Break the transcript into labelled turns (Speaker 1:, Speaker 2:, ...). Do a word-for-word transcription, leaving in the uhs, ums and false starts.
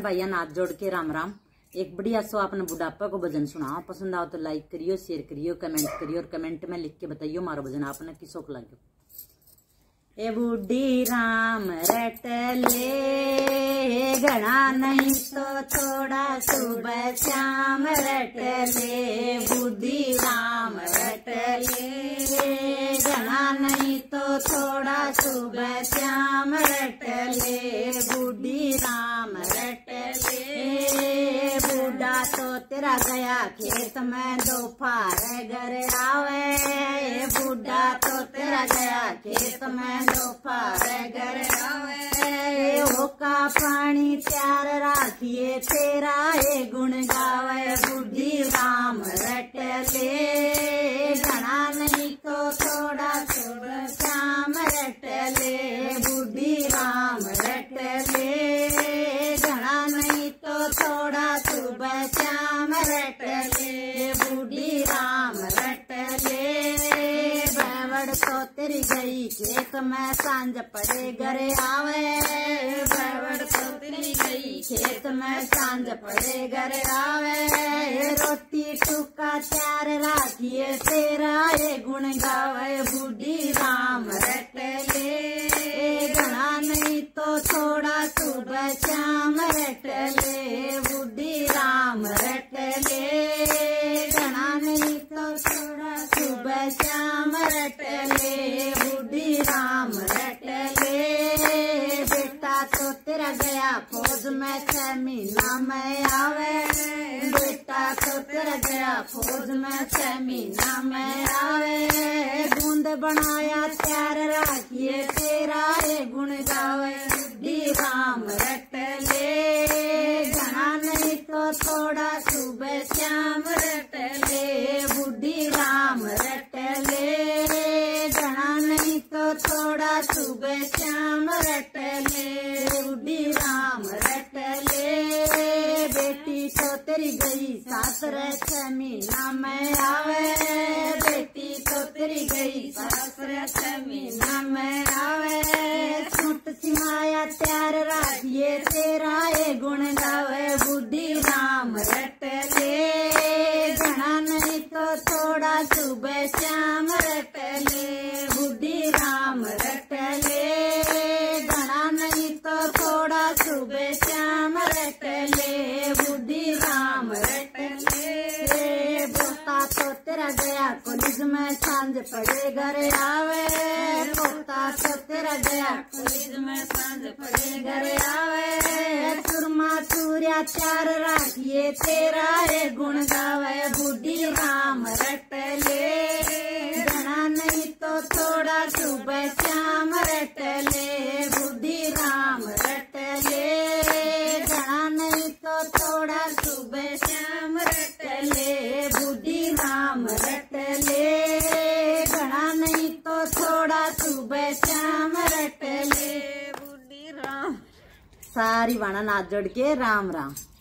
Speaker 1: भाइया नाथ जोड़ के राम राम। एक बढ़िया सो आपने बुढ़ापा को भजन सुना, पसंद आओ तो लाइक करियो, शेयर करियो, कमेंट करियो और कमेंट में लिख के बताइयो मारो भजन आपने किसो को लगे। ए बूढ़ी राम रट ले घना नहीं तो थोड़ा सुबह शाम रट ले, बूढ़ी राम रट ले घना नहीं तो थोड़ा सुबह शाम रट ले, बूढ़ी राम रट ले। बूढ़ा तो तेरा गया खेत में दोपहर घर आवे, बूढ़ा तो तेरा गया खेत में दोपहर घर आवे, होका पानी त्यार राखिए तेरा ये गुण गावे, बूढ़ी राम रट ले घना नहीं तो थोड़ा थोड़ा शाम रट ले, बूढ़ी राम रट ले घना नहीं तो थोड़ा सुबह शाम रट ले, बूढ़ी राम रट ले। बैवड़ तो तेरी गई खेत में सांझ पड़े घर आवे, बैवड़ तो तेरी गई खेत में सांझ पड़े घर आवे, रोटी टुका चार राखिए तेरा ये गुण गावे, बूढ़ी राम रट ले घना नहीं तो थोड़ा सुबह शाम रट ले, बूढ़ी राम रट ले घना नहीं तो थोड़ा सुबह शाम रट ले, बूढ़ी राम रट ले। बेटा तो तेरा गया फौज में छह महीना में आवे, बेटा तो तेरा गया फौज में छह महीना में आवे, बूंद बनाया त्यार राखिए तेरा ये गुण गावे, बूढ़ी राम रट ले घना नहीं तो थोड़ा सुबह शाम रट ले, बूढ़ी राम रट ले घना नहीं तो थोड़ा सुबह शाम रट ले, बूढ़ी राम रट ले। बेटी तो तेरी गई सासुर छह महीना में आवे, बेटी तो तेरी गई सासुर छह महीना में आवे, सूट सिमाया त्यार राखिए तेरा ये गुण गावे, बूढ़ी राम रट ले घना नहीं तो थोड़ा सुबह शाम रट ले, बूढ़ी राम रट ले घना नहीं तो थोड़ा सुबह शाम रट ले, बूढ़ी राम रट ले। पोता तो तेरा गया कॉलेज में सांझ पड़े घर आवे, पोता तो तेरा गया कॉलेज में सांझ पड़े घर आवे, सुरमा चूरिया चार राखिए तेरा ये गुण गावे, बूढ़ी राम रट ले घना नहीं तो थोड़ा सुबह शाम रट ले, बूढ़ी राम रट ले घना नहीं तो थोड़ा सुबह शाम रट ले, बूढ़ी राम रट ले घना नहीं तो थोड़ा सुबह शाम रट ले, बूढ़ी राम। सारी वाणा नाथ जोड़ के राम राम।